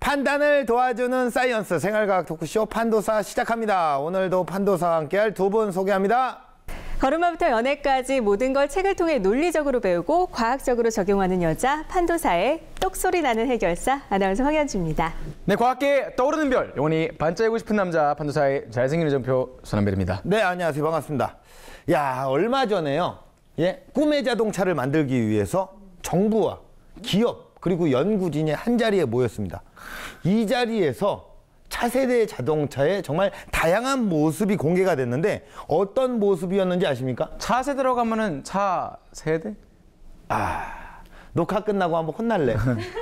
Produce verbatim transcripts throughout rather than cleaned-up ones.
판단을 도와주는 사이언스 생활과학 토크쇼 판도사 시작합니다. 오늘도 판도사와 함께할 두 분 소개합니다. 걸음마부터 연애까지 모든 걸 책을 통해 논리적으로 배우고 과학적으로 적용하는 여자 판도사의 똑소리 나는 해결사 아나운서 황현주입니다. 네, 과학계에 떠오르는 별, 영원히 반짝이고 싶은 남자 판도사의 잘생긴 이정표 손한별입니다. 네, 안녕하세요. 반갑습니다. 야, 얼마 전에요. 예, 꿈의 자동차를 만들기 위해서 정부와 기업 그리고 연구진이 한 자리에 모였습니다. 이 자리에서 차세대 자동차의 정말 다양한 모습이 공개가 됐는데 어떤 모습이었는지 아십니까? 차세대라고 하면은 차세대? 아, 녹화 끝나고 한번 혼날래.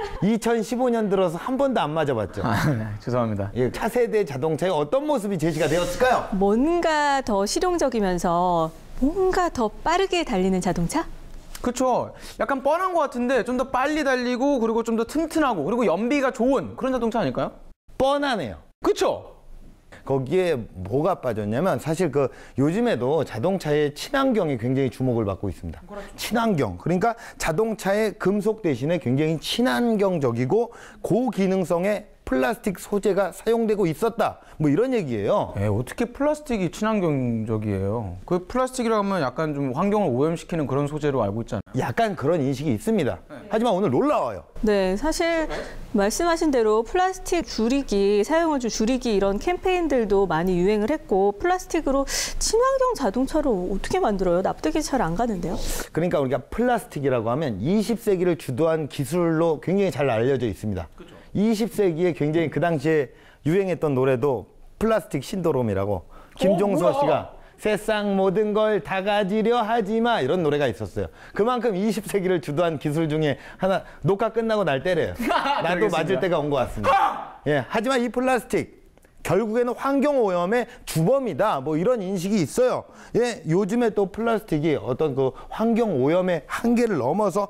이천십오 년 들어서 한 번도 안 맞아봤죠? 아, 네, 죄송합니다. 예, 차세대 자동차의 어떤 모습이 제시가 되었을까요? 뭔가 더 실용적이면서 뭔가 더 빠르게 달리는 자동차? 그렇죠. 약간 뻔한 것 같은데 좀 더 빨리 달리고 그리고 좀 더 튼튼하고 그리고 연비가 좋은 그런 자동차 아닐까요? 뻔하네요. 그렇죠. 거기에 뭐가 빠졌냐면 사실 그 요즘에도 자동차의 친환경이 굉장히 주목을 받고 있습니다. 그렇죠. 친환경. 그러니까 자동차의 금속 대신에 굉장히 친환경적이고 고기능성의 플라스틱 소재가 사용되고 있었다. 뭐 이런 얘기예요. 에, 어떻게 플라스틱이 친환경적이에요? 그 플라스틱이라고 하면 약간 좀 환경을 오염시키는 그런 소재로 알고 있잖아요. 약간 그런 인식이 있습니다. 네. 하지만 오늘 놀라워요. 네, 사실 말씀하신 대로 플라스틱 줄이기, 사용을 좀 줄이기 이런 캠페인들도 많이 유행을 했고 플라스틱으로 친환경 자동차를 어떻게 만들어요? 납득이 잘 안 가는데요. 그러니까 우리가 플라스틱이라고 하면 이십 세기를 주도한 기술로 굉장히 잘 알려져 있습니다. 그렇죠. 이십 세기에 굉장히 그 당시에 유행했던 노래도 플라스틱 신도롬이라고 김종서 어, 씨가 세상 모든 걸 다 가지려 하지마 이런 노래가 있었어요. 그만큼 이십 세기를 주도한 기술 중에 하나. 녹화 끝나고 날 때려요. 나도 맞을 때가 온 것 같습니다. 예, 하지만 이 플라스틱 결국에는 환경오염의 주범이다. 뭐 이런 인식이 있어요. 예, 요즘에 또 플라스틱이 어떤 그 환경오염의 한계를 넘어서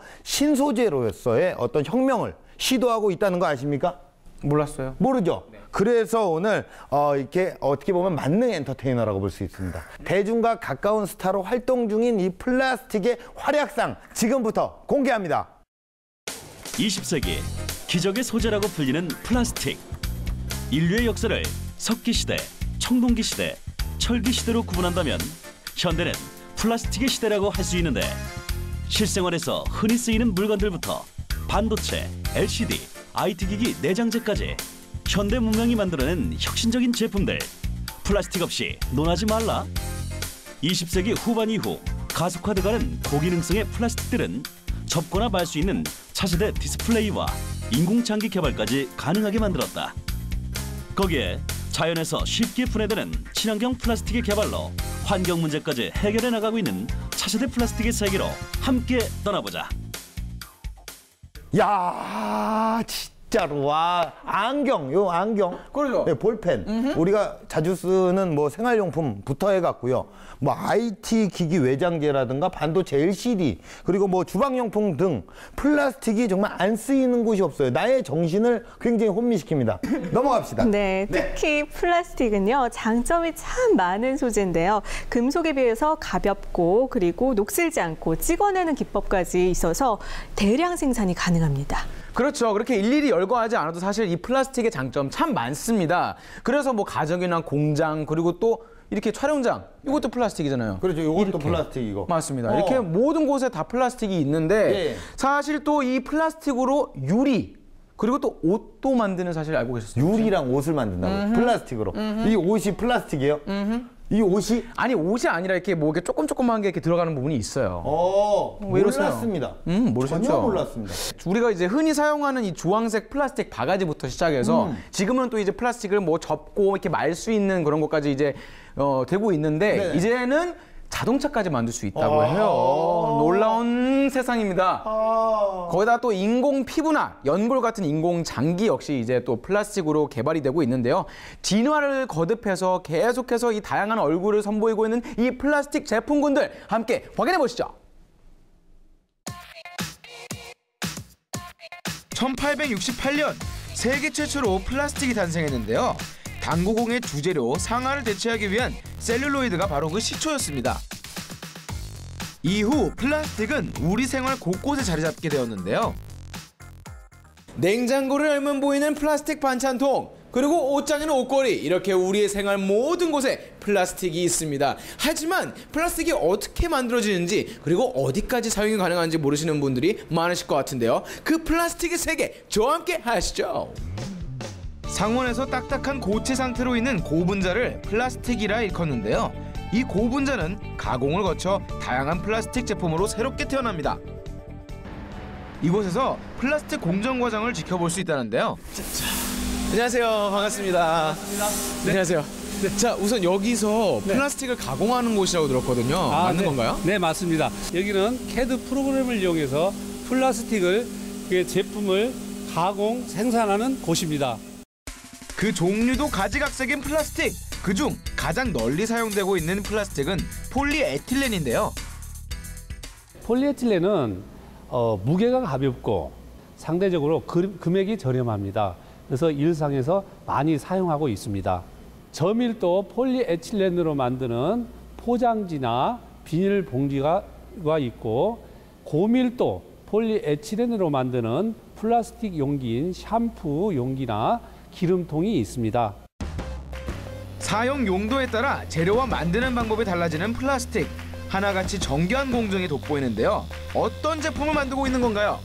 신소재로서의 어떤 혁명을 시도하고 있다는 거 아십니까? 몰랐어요. 모르죠? 네. 그래서 오늘 어, 이렇게 어떻게 보면 만능 엔터테이너라고 볼 수 있습니다. 대중과 가까운 스타로 활동 중인 이 플라스틱의 활약상 지금부터 공개합니다. 이십 세기 기적의 소재라고 불리는 플라스틱. 인류의 역사를 석기시대, 청동기시대, 철기시대로 구분한다면 현대는 플라스틱의 시대라고 할 수 있는데 실생활에서 흔히 쓰이는 물건들부터 반도체, 엘시디, 아이티기기 내장재까지 현대 문명이 만들어낸 혁신적인 제품들. 플라스틱 없이 논하지 말라. 이십 세기 후반 이후 가속화돼가는 고기능성의 플라스틱들은 접거나 말 수 있는 차세대 디스플레이와 인공장기 개발까지 가능하게 만들었다. 거기에 자연에서 쉽게 분해되는 친환경 플라스틱의 개발로 환경 문제까지 해결해 나가고 있는 차세대 플라스틱의 세계로 함께 떠나보자. 야, 진짜로. 와, 안경, 요 안경. 그러죠. 네, 볼펜. 음흠. 우리가 자주 쓰는 뭐 생활용품부터 해갖고요. 뭐 아이티 기기 외장재라든가 반도체 엘시디 그리고 뭐 주방용품 등 플라스틱이 정말 안 쓰이는 곳이 없어요. 나의 정신을 굉장히 혼미시킵니다. 넘어갑시다. 네, 특히 네. 플라스틱은요 장점이 참 많은 소재인데요. 금속에 비해서 가볍고 그리고 녹슬지 않고 찍어내는 기법까지 있어서 대량 생산이 가능합니다. 그렇죠. 그렇게 일일이 열거하지 않아도 사실 이 플라스틱의 장점 참 많습니다. 그래서 뭐 가정이나 공장 그리고 또 이렇게 촬영장 이것도 플라스틱이잖아요. 그렇죠. 이것도 이렇게. 플라스틱이고. 맞습니다. 어. 이렇게 모든 곳에 다 플라스틱이 있는데 예. 사실 또 이 플라스틱으로 유리 그리고 또 옷도 만드는 사실 알고 계셨어요? 유리랑 옷을 만든다고. 음흠. 플라스틱으로. 음흠. 이 옷이 플라스틱이에요? 음흠. 이 옷이? 아니 옷이 아니라 이렇게 뭐 이렇게 조금 조금한 게 이렇게 들어가는 부분이 있어요. 어, 왜 몰랐습니다. 음, 모르셨죠? 전혀 몰랐습니다. 우리가 이제 흔히 사용하는 이 주황색 플라스틱 바가지부터 시작해서 음. 지금은 또 이제 플라스틱을 뭐 접고 이렇게 말 수 있는 그런 것까지 이제 어, 되고 있는데 네. 이제는 자동차까지 만들 수 있다고 해요. 놀라운 세상입니다. 거기다 또 인공 피부나 연골 같은 인공 장기 역시 이제 또 플라스틱으로 개발이 되고 있는데요. 진화를 거듭해서 계속해서 이 다양한 얼굴을 선보이고 있는 이 플라스틱 제품군들 함께 확인해 보시죠. 천팔백육십팔 년 세계 최초로 플라스틱이 탄생했는데요. 당구공의 주재료 상아를 대체하기 위한 셀룰로이드가 바로 그 시초였습니다. 이후 플라스틱은 우리 생활 곳곳에 자리 잡게 되었는데요. 냉장고를 열면 보이는 플라스틱 반찬통, 그리고 옷장에는 옷걸이, 이렇게 우리의 생활 모든 곳에 플라스틱이 있습니다. 하지만 플라스틱이 어떻게 만들어지는지 그리고 어디까지 사용이 가능한지 모르시는 분들이 많으실 것 같은데요. 그 플라스틱의 세계 저와 함께 하시죠. 상온에서 딱딱한 고체 상태로 있는 고분자를 플라스틱이라 일컫는데요. 이 고분자는 가공을 거쳐 다양한 플라스틱 제품으로 새롭게 태어납니다. 이곳에서 플라스틱 공정 과정을 지켜볼 수 있다는데요. 안녕하세요. 반갑습니다. 반갑습니다. 네. 안녕하세요. 네. 자, 우선 여기서 네. 플라스틱을 가공하는 곳이라고 들었거든요. 아, 맞는 네. 건가요? 네, 맞습니다. 여기는 캐드 프로그램을 이용해서 플라스틱을 제품을 가공 생산하는 곳입니다. 그 종류도 가지각색인 플라스틱. 그중 가장 널리 사용되고 있는 플라스틱은 폴리에틸렌인데요. 폴리에틸렌은 어, 무게가 가볍고 상대적으로 금, 금액이 저렴합니다. 그래서 일상에서 많이 사용하고 있습니다. 저밀도 폴리에틸렌으로 만드는 포장지나 비닐봉지가 있고 고밀도 폴리에틸렌으로 만드는 플라스틱 용기인 샴푸 용기나 기름통이 있습니다. 사용 용도에 따라 재료와 만드는 방법이 달라지는 플라스틱. 하나같이 정교한 공정이 돋보이는데요. 어떤 제품을 만들고 있는 건가요?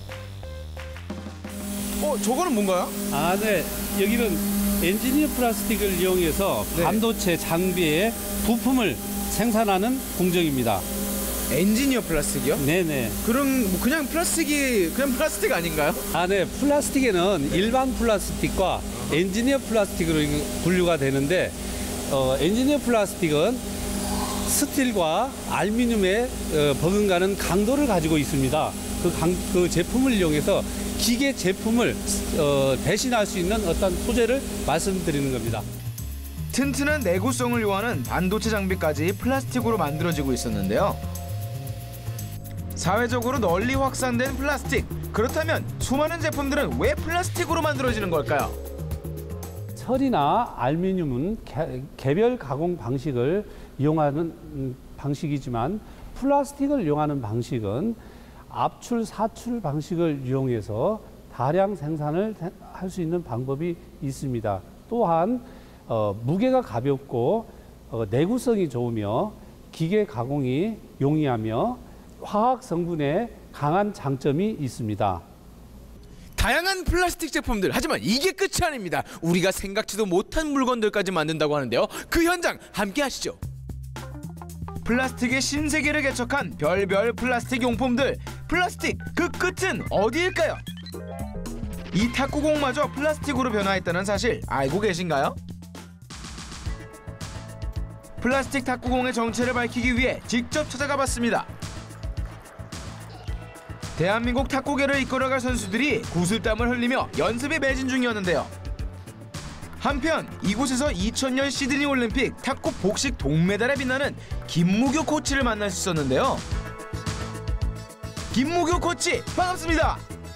어, 저거는 뭔가요? 아, 네. 여기는 엔지니어 플라스틱을 이용해서 네. 반도체 장비의 부품을 생산하는 공정입니다. 엔지니어 플라스틱이요? 네네. 그럼 뭐 그냥 플라스틱이 그냥 플라스틱 아닌가요? 아, 네. 플라스틱에는 일반 플라스틱과 엔지니어 플라스틱으로 분류가 되는데 어, 엔지니어 플라스틱은 스틸과 알루미늄에 어, 버금가는 강도를 가지고 있습니다. 그, 강, 그 제품을 이용해서 기계 제품을 어, 대신할 수 있는 어떤 소재를 말씀드리는 겁니다. 튼튼한 내구성을 요하는 반도체 장비까지 플라스틱으로 만들어지고 있었는데요. 사회적으로 널리 확산된 플라스틱. 그렇다면 수많은 제품들은 왜 플라스틱으로 만들어지는 걸까요? 철이나 알루미늄은 개, 개별 가공 방식을 이용하는 방식이지만 플라스틱을 이용하는 방식은 압출, 사출 방식을 이용해서 다량 생산을 할 수 있는 방법이 있습니다. 또한 어, 무게가 가볍고 어, 내구성이 좋으며 기계 가공이 용이하며 화학 성분에 강한 장점이 있습니다. 다양한 플라스틱 제품들, 하지만 이게 끝이 아닙니다. 우리가 생각지도 못한 물건들까지 만든다고 하는데요. 그 현장 함께 하시죠. 플라스틱의 신세계를 개척한 별별 플라스틱 용품들. 플라스틱 그 끝은 어디일까요? 이 탁구공마저 플라스틱으로 변화했다는 사실 알고 계신가요? 플라스틱 탁구공의 정체를 밝히기 위해 직접 찾아가 봤습니다. 대한민국 탁구계를 이끌어갈 선수들이 구슬땀을 흘리며 연습에 매진 중이었는데요. 한편 이곳에서 이천 년 시드니 올림픽 탁구 복식 동메달에 빛나는 김무규 코치를 만날 수 있었는데요. 김무규 코치 반갑습니다.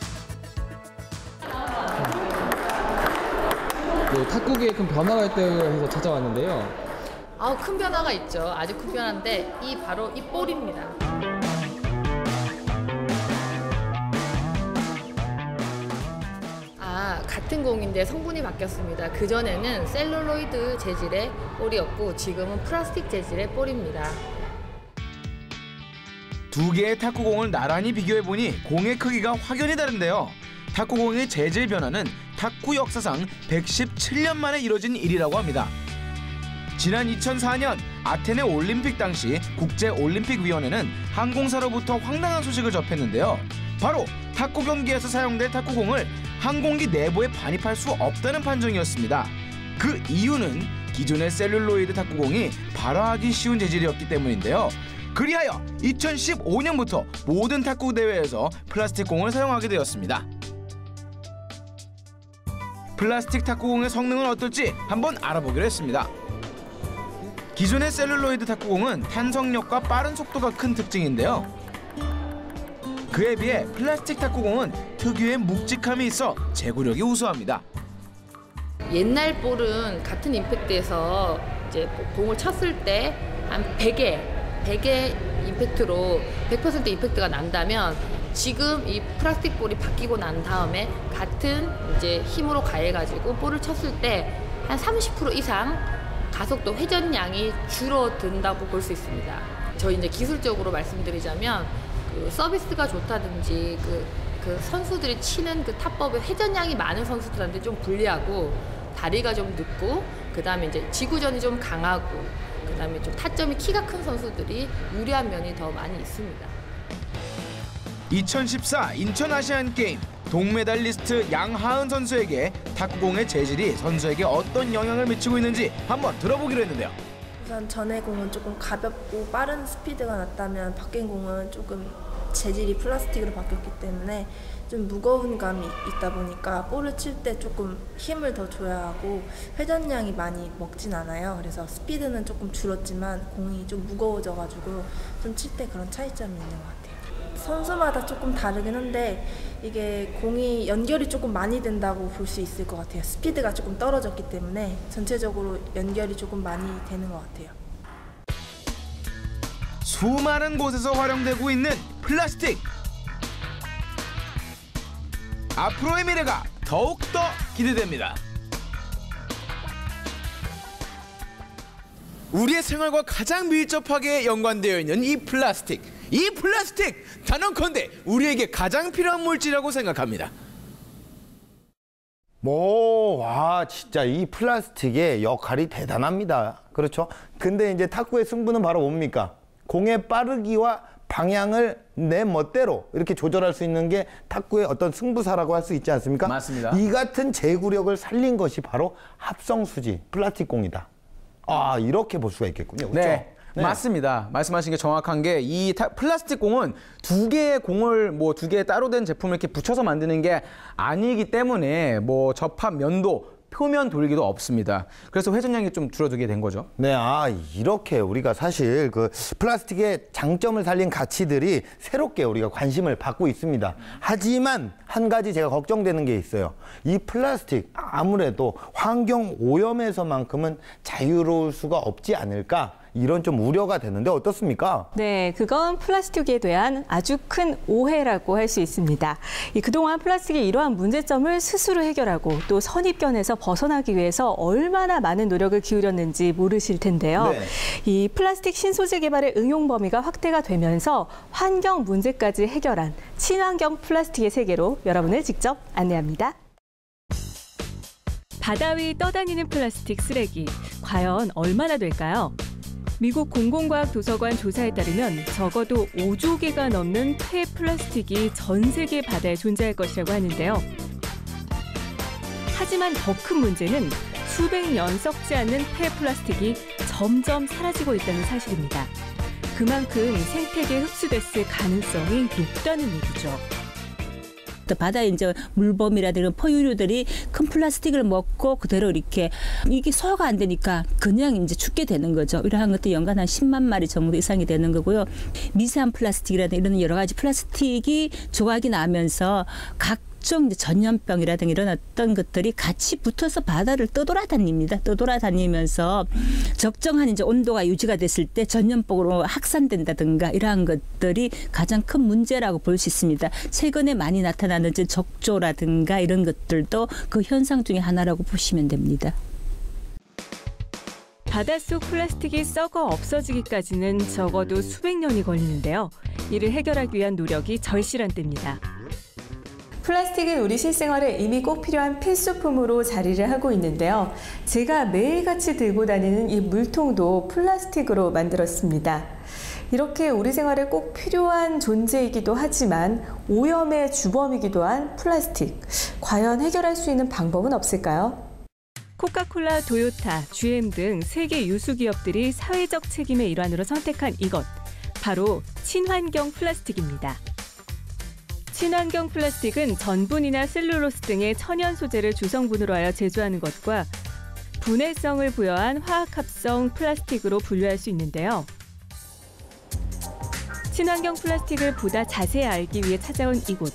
네, 탁구계에 큰 변화가 있다고 해서 찾아왔는데요. 아우, 큰 변화가 있죠. 아주 큰 변화인데 이 바로 이 볼입니다. 아, 같은 공인데 성분이 바뀌었습니다. 그전에는 셀룰로이드 재질의 볼이었고 지금은 플라스틱 재질의 볼입니다. 두 개의 탁구공을 나란히 비교해보니 공의 크기가 확연히 다른데요. 탁구공의 재질 변화는 탁구 역사상 백십칠 년 만에 이뤄진 일이라고 합니다. 지난 이천사 년 아테네 올림픽 당시 국제올림픽위원회는 항공사로부터 황당한 소식을 접했는데요. 바로 탁구 경기에서 사용될 탁구공을 항공기 내부에 반입할 수 없다는 판정이었습니다. 그 이유는 기존의 셀룰로이드 탁구공이 발화하기 쉬운 재질이었기 때문인데요. 그리하여 이천십오 년부터 모든 탁구 대회에서 플라스틱 공을 사용하게 되었습니다. 플라스틱 탁구공의 성능은 어떨지 한번 알아보기로 했습니다. 기존의 셀룰로이드 탁구공은 탄성력과 빠른 속도가 큰 특징인데요. 그에 비해 플라스틱 탁구공은 특유의 묵직함이 있어 제구력이 우수합니다. 옛날 볼은 같은 임팩트에서 이제 공을 쳤을 때 한 백 개, 백 개 임팩트로 백 퍼센트 임팩트가 난다면 지금 이 플라스틱 볼이 바뀌고 난 다음에 같은 이제 힘으로 가해가지고 볼을 쳤을 때 한 삼십 퍼센트 이상 가속도 회전량이 줄어든다고 볼 수 있습니다. 저희 이제 기술적으로 말씀드리자면 그 서비스가 좋다든지 그, 그 선수들이 치는 그 탑법의 회전량이 많은 선수들한테 좀 불리하고 다리가 좀 늦고 그 다음에 이제 지구전이 좀 강하고 그 다음에 좀 타점이 키가 큰 선수들이 유리한 면이 더 많이 있습니다. 이천십사 인천 아시안게임 동메달리스트 양하은 선수에게 탁구공의 재질이 선수에게 어떤 영향을 미치고 있는지 한번 들어보기로 했는데요. 우선 전에 공은 조금 가볍고 빠른 스피드가 났다면 바뀐 공은 조금 재질이 플라스틱으로 바뀌었기 때문에 좀 무거운 감이 있다 보니까 볼을 칠 때 조금 힘을 더 줘야 하고 회전량이 많이 먹진 않아요. 그래서 스피드는 조금 줄었지만 공이 좀 무거워져가지고 좀 칠 때 그런 차이점이 있는 것 같아요. 선수마다 조금 다르긴 한데 이게 공이 연결이 조금 많이 된다고 볼 수 있을 것 같아요. 스피드가 조금 떨어졌기 때문에 전체적으로 연결이 조금 많이 되는 것 같아요. 수많은 곳에서 활용되고 있는 플라스틱. 앞으로의 미래가 더욱더 기대됩니다. 우리의 생활과 가장 밀접하게 연관되어 있는 이 플라스틱. 이 플라스틱 단언컨대 우리에게 가장 필요한 물질이라고 생각합니다. 뭐, 와, 진짜 이 플라스틱의 역할이 대단합니다. 그렇죠? 근데 이제 탁구의 승부는 바로 뭡니까? 공의 빠르기와 방향을 내 멋대로 이렇게 조절할 수 있는 게 탁구의 어떤 승부사라고 할 수 있지 않습니까? 맞습니다. 이 같은 제구력을 살린 것이 바로 합성수지 플라스틱 공이다. 아, 이렇게 볼 수가 있겠군요. 그렇죠? 네. 네. 맞습니다. 말씀하신 게 정확한 게 이 플라스틱 공은 두 개의 공을 뭐 두 개의 따로 된 제품을 이렇게 붙여서 만드는 게 아니기 때문에 뭐 접합 면도 표면 돌기도 없습니다. 그래서 회전량이 좀 줄어들게 된 거죠. 네, 아, 이렇게 우리가 사실 그 플라스틱의 장점을 살린 가치들이 새롭게 우리가 관심을 받고 있습니다. 하지만 한 가지 제가 걱정되는 게 있어요. 이 플라스틱 아무래도 환경 오염에서만큼은 자유로울 수가 없지 않을까? 이런 좀 우려가 되는데 어떻습니까? 네, 그건 플라스틱에 대한 아주 큰 오해라고 할 수 있습니다. 이 그동안 플라스틱의 이러한 문제점을 스스로 해결하고 또 선입견에서 벗어나기 위해서 얼마나 많은 노력을 기울였는지 모르실 텐데요. 네. 이 플라스틱 신소재 개발의 응용 범위가 확대가 되면서 환경 문제까지 해결한 친환경 플라스틱의 세계로 여러분을 직접 안내합니다. 바다 위 떠다니는 플라스틱 쓰레기, 과연 얼마나 될까요? 미국 공공과학도서관 조사에 따르면 적어도 오조 개가 넘는 폐 플라스틱이 전 세계 바다에 존재할 것이라고 하는데요. 하지만 더 큰 문제는 수백 년 썩지 않는 폐 플라스틱이 점점 사라지고 있다는 사실입니다. 그만큼 생태계에 흡수됐을 가능성이 높다는 얘기죠. 바다에 이제 물범이라든가 포유류들이 큰 플라스틱을 먹고 그대로 이렇게 이게 소화가 안 되니까 그냥 이제 죽게 되는 거죠. 이러한 것도 연간 한 십만 마리 정도 이상이 되는 거고요. 미세한 플라스틱이라든가 이런 여러 가지 플라스틱이 조각이 나면서 각 각종 전염병이라든가 이런 어떤 것들이 같이 붙어서 바다를 떠돌아다닙니다. 떠돌아다니면서 적정한 이제 온도가 유지가 됐을 때 전염병으로 확산된다든가 이러한 것들이 가장 큰 문제라고 볼 수 있습니다. 최근에 많이 나타나는 이제 적조라든가 이런 것들도 그 현상 중에 하나라고 보시면 됩니다. 바닷속 플라스틱이 썩어 없어지기까지는 적어도 수백 년이 걸리는데요. 이를 해결하기 위한 노력이 절실한 때입니다. 플라스틱은 우리 실생활에 이미 꼭 필요한 필수품으로 자리를 하고 있는데요. 제가 매일같이 들고 다니는 이 물통도 플라스틱으로 만들었습니다. 이렇게 우리 생활에 꼭 필요한 존재이기도 하지만 오염의 주범이기도 한 플라스틱. 과연 해결할 수 있는 방법은 없을까요? 코카콜라, 도요타, 지엠 등 세계 유수 기업들이 사회적 책임의 일환으로 선택한 이것. 바로 친환경 플라스틱입니다. 친환경 플라스틱은 전분이나 셀룰로스 등의 천연 소재를 주성분으로 하여 제조하는 것과 분해성을 부여한 화학합성 플라스틱으로 분류할 수 있는데요. 친환경 플라스틱을 보다 자세히 알기 위해 찾아온 이곳.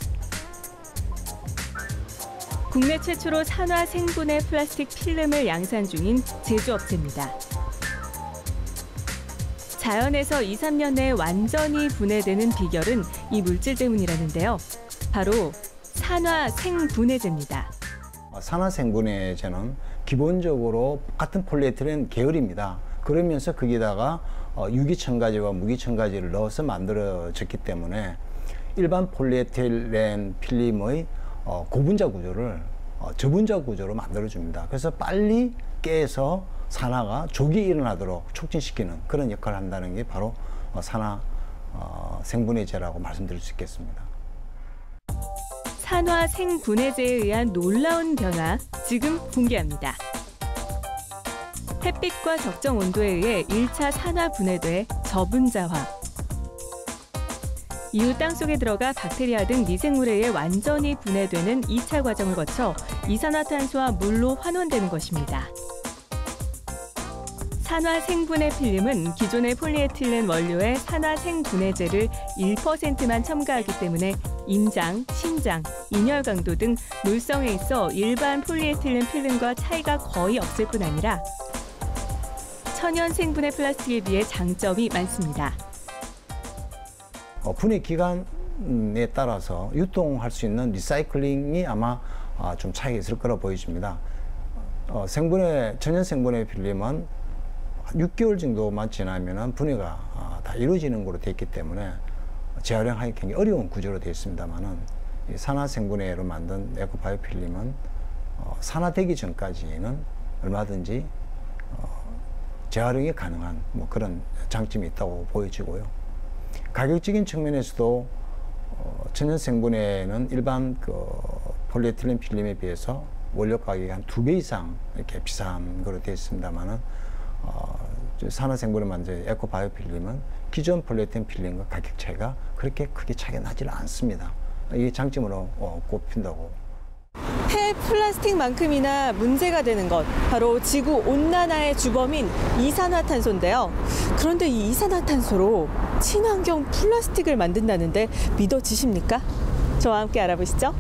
국내 최초로 산화 생분해 플라스틱 필름을 양산 중인 제조업체입니다. 자연에서 이, 삼 년 내에 완전히 분해되는 비결은 이 물질 때문이라는데요. 바로 산화생분해제입니다. 산화생분해제는 기본적으로 같은 폴리에틸렌 계열입니다. 그러면서 거기다가 유기첨가제와 무기첨가제를 넣어서 만들어졌기 때문에 일반 폴리에틸렌 필름의 고분자 구조를 저분자 구조로 만들어줍니다. 그래서 빨리 깨서 산화가 조기 일어나도록 촉진시키는 그런 역할을 한다는 게 바로 산화생분해제라고 말씀드릴 수 있겠습니다. 산화생분해제에 의한 놀라운 변화, 지금 공개합니다. 햇빛과 적정 온도에 의해 일 차 산화 분해돼 저분자화. 이후 땅속에 들어가 박테리아 등 미생물에 의해 완전히 분해되는 이 차 과정을 거쳐 이산화탄소와 물로 환원되는 것입니다. 산화생분해 필름은 기존의 폴리에틸렌 원료에 산화생분해제를 일 퍼센트만 첨가하기 때문에 임장, 신장, 인열 강도 등 물성에 있어 일반 폴리에틸렌 필름과 차이가 거의 없을 뿐 아니라 천연 생분해 플라스틱에 비해 장점이 많습니다. 어, 분해 기간에 따라서 유통할 수 있는 리사이클링이 아마 어, 좀 차이가 있을 거라 보여집니다. 어, 생분해, 천연 생분해 필름은 육 개월 정도만 지나면 분해가 어, 다 이루어지는 걸로 되어 있기 때문에 재활용하기 굉장히 어려운 구조로 되어 있습니다만은 산화생분해로 만든 에코바이오 필름은 어, 산화되기 전까지는 얼마든지 어, 재활용이 가능한 뭐 그런 장점이 있다고 보여지고요. 가격적인 측면에서도 어, 천연생분해는 일반 그 폴리에틸렌 필름에 비해서 원료 가격이 한 두 배 이상 이렇게 비싼 거로 되어 있습니다만은 어, 산화생분해 만든 에코바이오 필름은 기존 폴리에틸렌 필름과 가격 차이가 그렇게 크게 차이가 나질 않습니다. 이게 장점으로 어, 꼽힌다고. 폐플라스틱만큼이나 문제가 되는 것, 바로 지구온난화의 주범인 이산화탄소인데요. 그런데 이 이산화탄소로 친환경 플라스틱을 만든다는데 믿어지십니까? 저와 함께 알아보시죠.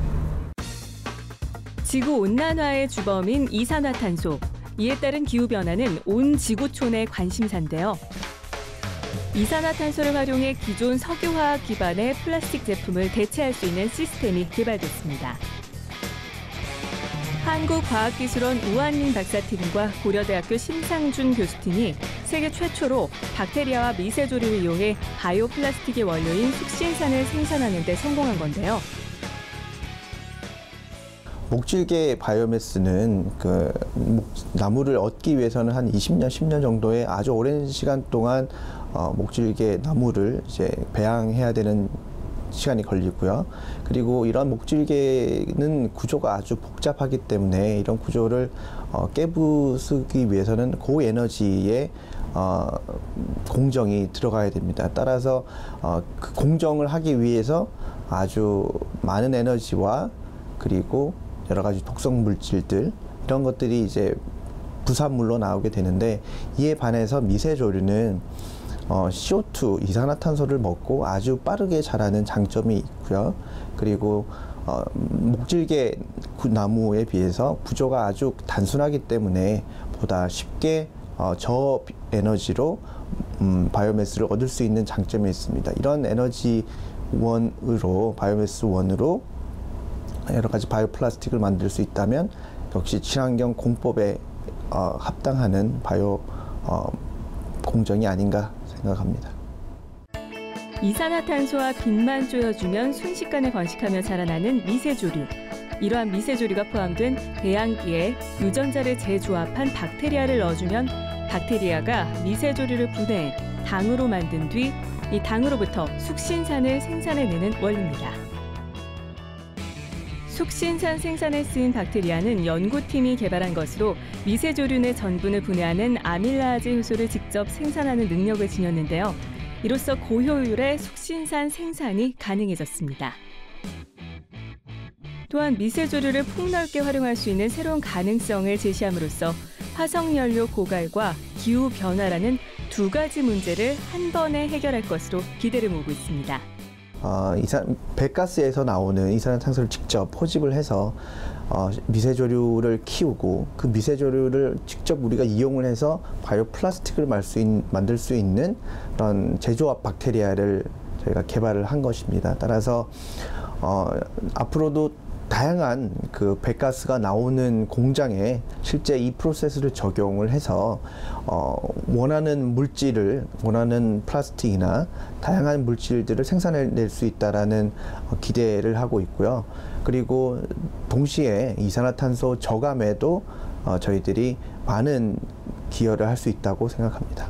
지구온난화의 주범인 이산화탄소. 이에 따른 기후변화는 온 지구촌의 관심사인데요. 이산화탄소를 활용해 기존 석유화학 기반의 플라스틱 제품을 대체할 수 있는 시스템이 개발됐습니다. 한국과학기술원 우한민 박사팀과 고려대학교 심상준 교수팀이 세계 최초로 박테리아와 미세조류를 이용해 바이오 플라스틱의 원료인 숙신산을 생산하는 데 성공한 건데요. 목질개 바이오매스는 그 나무를 얻기 위해서는 한 이십 년, 십 년 정도의 아주 오랜 시간 동안 어, 목질개 나무를 이제 배양해야 되는 시간이 걸리고요. 그리고 이런 목질개는 구조가 아주 복잡하기 때문에 이런 구조를 어, 깨부수기 위해서는 고에너지의 어, 공정이 들어가야 됩니다. 따라서 어, 그 공정을 하기 위해서 아주 많은 에너지와 그리고 여러 가지 독성 물질들 이런 것들이 이제 부산물로 나오게 되는데, 이에 반해서 미세조류는 어, 씨오투, 이산화탄소를 먹고 아주 빠르게 자라는 장점이 있고요. 그리고 어, 목질개 나무에 비해서 구조가 아주 단순하기 때문에 보다 쉽게 어, 저에너지로 음, 바이오매스를 얻을 수 있는 장점이 있습니다. 이런 에너지원으로 바이오매스원으로 여러 가지 바이오 플라스틱을 만들 수 있다면 역시 친환경 공법에 어, 합당하는 바이오 어, 공정이 아닌가 생각합니다. 이산화탄소와 빛만 쬐어주면 순식간에 번식하며 자라나는 미세조류. 이러한 미세조류가 포함된 배양기에 유전자를 재조합한 박테리아를 넣어주면 박테리아가 미세조류를 분해해 당으로 만든 뒤 이 당으로부터 숙신산을 생산해내는 원리입니다. 숙신산 생산에 쓰인 박테리아는 연구팀이 개발한 것으로 미세조류 내 전분을 분해하는 아밀라아제 효소를 직접 생산하는 능력을 지녔는데요. 이로써 고효율의 숙신산 생산이 가능해졌습니다. 또한 미세조류를 폭넓게 활용할 수 있는 새로운 가능성을 제시함으로써 화석연료 고갈과 기후변화라는 두 가지 문제를 한 번에 해결할 것으로 기대를 모으고 있습니다. 어, 이산, 배가스에서 나오는 이산화탄소를 직접 포집을 해서 어, 미세조류를 키우고 그 미세조류를 직접 우리가 이용을 해서 바이오 플라스틱을 말 수 있, 만들 수 있는 그런 제조합 박테리아를 저희가 개발을 한 것입니다. 따라서 어, 앞으로도 다양한 그 배가스가 나오는 공장에 실제 이 프로세스를 적용을 해서 어, 원하는 물질을 원하는 플라스틱이나 다양한 물질들을 생산해낼 수 있다라는 어, 기대를 하고 있고요. 그리고 동시에 이산화탄소 저감에도 어, 저희들이 많은 기여를 할 수 있다고 생각합니다.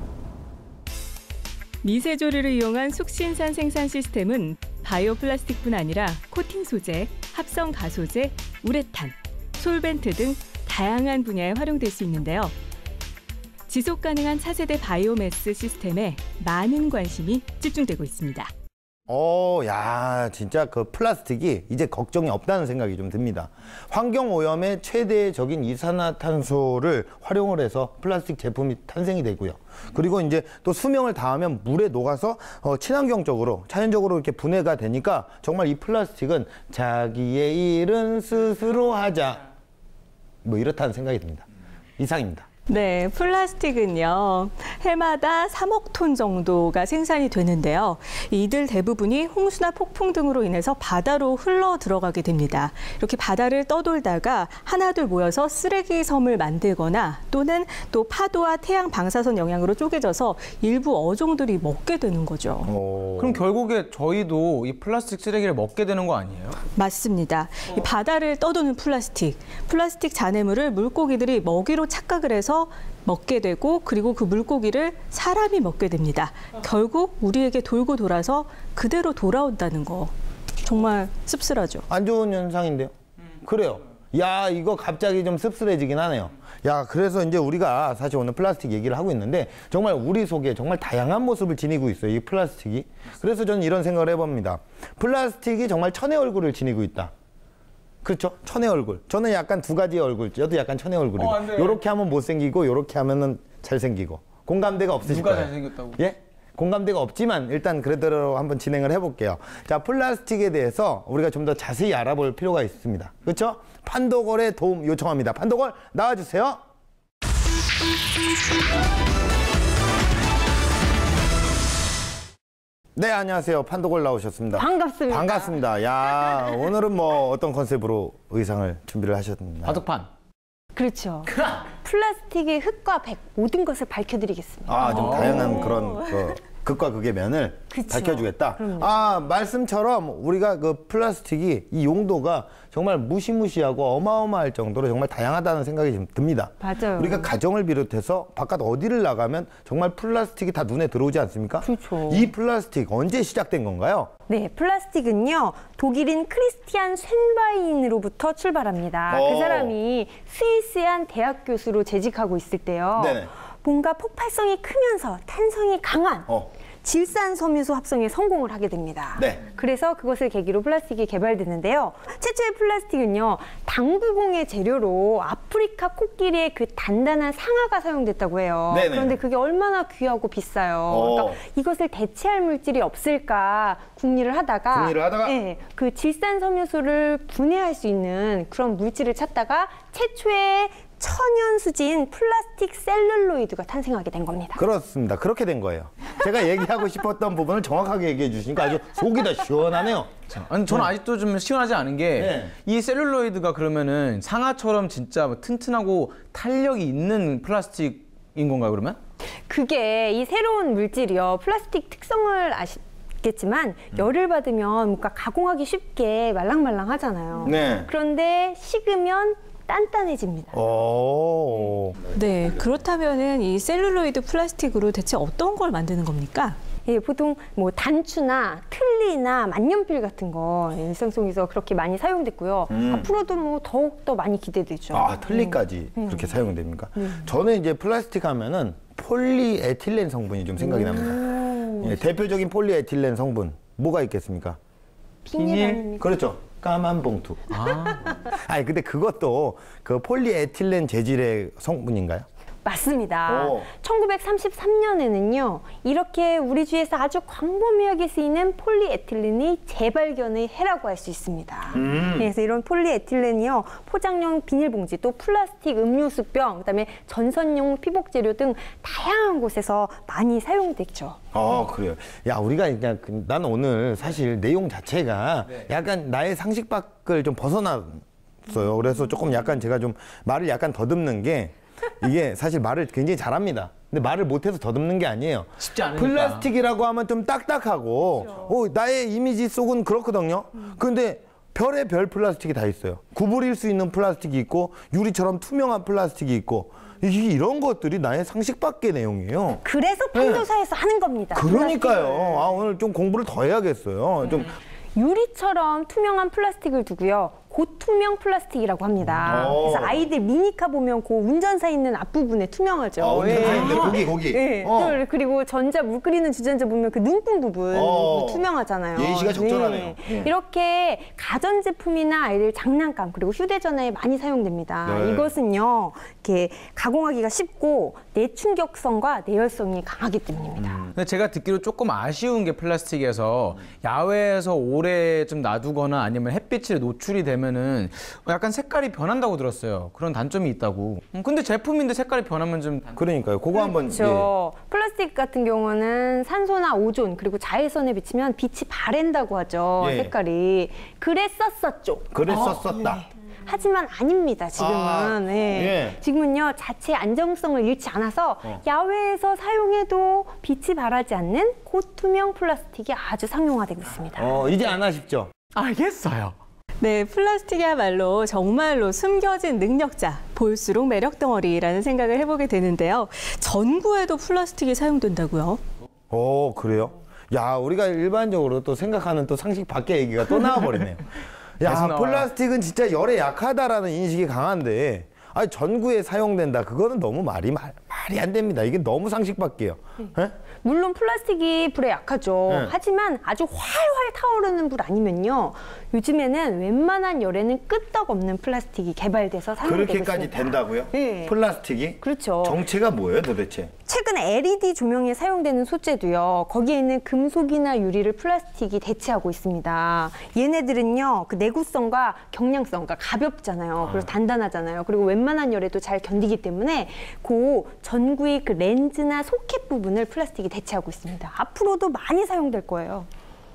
미세조류를 이용한 숙신산 생산 시스템은 바이오 플라스틱뿐 아니라 코팅 소재, 합성 가소제, 우레탄, 솔벤트 등 다양한 분야에 활용될 수 있는데요. 지속 가능한 차세대 바이오매스 시스템에 많은 관심이 집중되고 있습니다. 어, 야, 진짜 그 플라스틱이 이제 걱정이 없다는 생각이 좀 듭니다. 환경 오염의 최대적인 이산화탄소를 활용을 해서 플라스틱 제품이 탄생이 되고요. 그리고 이제 또 수명을 다하면 물에 녹아서 어, 친환경적으로 자연적으로 이렇게 분해가 되니까 정말 이 플라스틱은 자기의 일은 스스로 하자. 뭐 이렇다는 생각이 듭니다. 이상입니다. 네, 플라스틱은요, 해마다 삼억 톤 정도가 생산이 되는데요. 이들 대부분이 홍수나 폭풍 등으로 인해서 바다로 흘러 들어가게 됩니다. 이렇게 바다를 떠돌다가 하나둘 모여서 쓰레기 섬을 만들거나 또는 또 파도와 태양 방사선 영향으로 쪼개져서 일부 어종들이 먹게 되는 거죠. 오. 그럼 결국에 저희도 이 플라스틱 쓰레기를 먹게 되는 거 아니에요? 맞습니다. 이 바다를 떠도는 플라스틱, 플라스틱 잔해물을 물고기들이 먹이로 착각을 해서 먹게 되고 그리고 그 물고기를 사람이 먹게 됩니다. 결국 우리에게 돌고 돌아서 그대로 돌아온다는 거. 정말 씁쓸하죠. 안 좋은 현상인데요. 그래요. 야, 이거 갑자기 좀 씁쓸해지긴 하네요. 야, 그래서 이제 우리가 사실 오늘 플라스틱 얘기를 하고 있는데 정말 우리 속에 정말 다양한 모습을 지니고 있어요, 이 플라스틱이. 그래서 저는 이런 생각을 해봅니다. 플라스틱이 정말 천의 얼굴을 지니고 있다. 그렇죠? 천의 얼굴. 저는 약간 두 가지의 얼굴. 저도 약간 천의 얼굴이고. 어, 요렇게 하면 못생기고 요렇게 하면은 잘생기고. 공감대가 없으실 누가 거예요. 잘생겼다고? 예? 공감대가 없지만 일단 그래도 한번 진행을 해볼게요. 자, 플라스틱에 대해서 우리가 좀 더 자세히 알아볼 필요가 있습니다. 그렇죠? 판도걸의 도움 요청합니다. 판도걸 나와주세요. 네, 안녕하세요. 판도걸 나오셨습니다. 반갑습니다. 반갑습니다. 야, 오늘은 뭐 어떤 컨셉으로 의상을 준비를 하셨나요? 바둑판. 그렇죠. 플라스틱의 흑과 백 모든 것을 밝혀드리겠습니다. 아, 좀 다양한 그런 그 극과 극의 면을 그쵸. 밝혀주겠다. 그럼요. 아, 말씀처럼 우리가 그 플라스틱이 이 용도가 정말 무시무시하고 어마어마할 정도로 정말 다양하다는 생각이 좀 듭니다. 맞아요. 우리가 가정을 비롯해서 바깥 어디를 나가면 정말 플라스틱이 다 눈에 들어오지 않습니까? 그렇죠. 이 플라스틱 언제 시작된 건가요? 네, 플라스틱은요, 독일인 크리스티안 쇤바인으로부터 출발합니다. 오. 그 사람이 스위스의 한 대학 교수로 재직하고 있을 때요. 네네. 뭔가 폭발성이 크면서 탄성이 강한 어. 질산섬유소 합성에 성공을 하게 됩니다. 네. 그래서 그것을 계기로 플라스틱이 개발되는데요. 최초의 플라스틱은요, 당구공의 재료로 아프리카 코끼리의 그 단단한 상아가 사용됐다고 해요. 네네. 그런데 그게 얼마나 귀하고 비싸요. 어. 그러니까 이것을 대체할 물질이 없을까 궁리를 하다가, 궁리를 하다가? 네, 그 질산섬유소를 분해할 수 있는 그런 물질을 찾다가 최초의 천연수지인 플라스틱 셀룰로이드가 탄생하게 된 겁니다. 그렇습니다. 그렇게 된 거예요. 제가 얘기하고 싶었던 부분을 정확하게 얘기해 주시니까 아주 속이 다 시원하네요. 아니, 저는 아직도 좀 시원하지 않은 게 이 네. 셀룰로이드가 그러면은 상아처럼 진짜 뭐 튼튼하고 탄력이 있는 플라스틱인 건가요, 그러면? 그게 이 새로운 물질이요. 플라스틱 특성을 아시 겠지만 음. 열을 받으면 뭔가 가공하기 쉽게 말랑말랑하잖아요. 네. 그런데 식으면 단단해집니다. 오. 네, 그렇다면은 이 셀룰로이드 플라스틱으로 대체 어떤 걸 만드는 겁니까? 예, 보통 뭐 단추나 틀니나 만년필 같은 거 일상 속에서 그렇게 많이 사용됐고요. 음. 앞으로도 뭐 더욱 더 많이 기대되죠. 아, 틀니까지 음. 그렇게 사용됩니까? 음. 저는 이제 플라스틱 하면은 폴리에틸렌 성분이 좀 생각이 납니다. 예, 대표적인 폴리에틸렌 성분 뭐가 있겠습니까? 비닐. 그렇죠. 까만 봉투. 아. 아니 근데 그것도 그 폴리에틸렌 재질의 성분인가요? 맞습니다. 오. 천구백삼십삼 년에는요. 이렇게 우리 주위에서 아주 광범위하게 쓰이는 폴리에틸렌의 재발견의 해라고 할 수 있습니다. 음. 그래서 이런 폴리에틸렌이요. 포장용 비닐봉지, 또 플라스틱 음료수병, 그다음에 전선용 피복 재료 등 다양한 곳에서 많이 사용됐죠. 어, 그래요. 야, 우리가 그냥 난 오늘 사실 내용 자체가 네. 약간 나의 상식 밖을 좀 벗어났어요. 그래서 조금 약간 제가 좀 말을 약간 더듬는 게 이게 사실 말을 굉장히 잘합니다. 근데 말을 못해서 더듬는 게 아니에요. 쉽지 않으니까. 플라스틱이라고 하면 좀 딱딱하고 그렇죠. 어, 나의 이미지 속은 그렇거든요. 근데 별의 별 플라스틱이 다 있어요. 구부릴 수 있는 플라스틱이 있고 유리처럼 투명한 플라스틱이 있고 이- 이런 것들이 나의 상식 밖의 내용이에요. 그래서 판도사에서 하는 겁니다. 그러니까요. 아, 오늘 좀 공부를 더 해야겠어요. 좀 유리처럼 투명한 플라스틱을 두고요. 고투명 플라스틱이라고 합니다. 오. 그래서 아이들 미니카 보면 그 운전사 있는 앞부분에 투명하죠. 아, 운전사인데 예. 거기 거기. 네. 어. 또 그리고 전자 물 끓이는 주전자 보면 그 눈금 부분 어. 투명하잖아요. 예시가 적절하네요. 네. 이렇게 가전제품이나 아이들 장난감 그리고 휴대전화에 많이 사용됩니다. 네. 이것은요. 이렇게 가공하기가 쉽고 내충격성과 내열성이 강하기 때문입니다. 근데 제가 듣기로 조금 아쉬운 게 플라스틱에서 야외에서 오래 좀 놔두거나 아니면 햇빛에 노출이 되면은 약간 색깔이 변한다고 들었어요. 그런 단점이 있다고. 음, 근데 제품인데 색깔이 변하면 좀 단... 그러니까요. 그거 한번 그렇죠. 플라스틱 같은 경우는 산소나 오존 그리고 자외선에 비치면 빛이 바랜다고 하죠. 예. 색깔이. 그랬었었죠. 그랬었었다. 네. 하지만 아닙니다. 지금은. 아, 네. 예. 지금은요. 자체 안정성을 잃지 않아서 어. 야외에서 사용해도 빛이 바라지 않는 고투명 플라스틱이 아주 상용화되고 있습니다. 어, 이제 안 아쉽죠? 알겠어요. 네, 플라스틱이야말로 정말로 숨겨진 능력자, 볼수록 매력 덩어리라는 생각을 해보게 되는데요. 전구에도 플라스틱이 사용된다고요? 어, 그래요? 야, 우리가 일반적으로 또 생각하는 또 상식 밖의 얘기가 또 나와버리네요. 야, 계속 나와요. 플라스틱은 진짜 열에 약하다라는 인식이 강한데, 아니, 전구에 사용된다. 그거는 너무 말이, 말, 말이 안 됩니다. 이게 너무 상식 밖이에요. 예? 물론 플라스틱이 불에 약하죠. 네. 하지만 아주 활활 타오르는 불 아니면요. 요즘에는 웬만한 열에는 끄떡없는 플라스틱이 개발돼서 사용되고 그렇게까지 있습니다. 된다고요? 네. 플라스틱이? 그렇죠. 정체가 뭐예요, 도대체? 최근 엘이디 조명에 사용되는 소재도요. 거기에 있는 금속이나 유리를 플라스틱이 대체하고 있습니다. 얘네들은요. 그 내구성과 경량성과 가볍잖아요. 그리고 단단하잖아요. 그리고 웬만한 열에도 잘 견디기 때문에 그 전구의 그 렌즈나 소켓 부분을 플라스틱이 대체하고 있습니다. 앞으로도 많이 사용될 거예요.